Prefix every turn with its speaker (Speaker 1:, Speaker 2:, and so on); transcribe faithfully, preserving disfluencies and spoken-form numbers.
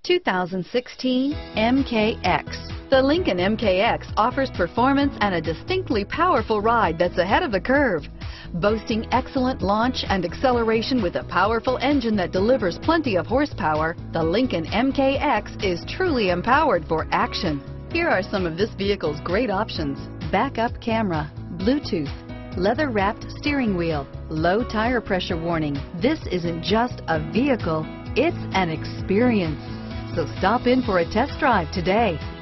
Speaker 1: two thousand sixteen M K X. The Lincoln M K X offers performance and a distinctly powerful ride that's ahead of the curve. Boasting excellent launch and acceleration with a powerful engine that delivers plenty of horsepower, the Lincoln M K X is truly empowered for action. Here are some of this vehicle's great options: backup camera, Bluetooth, leather-wrapped steering wheel, low tire pressure warning. This isn't just a vehicle, it's an experience. So stop in for a test drive today.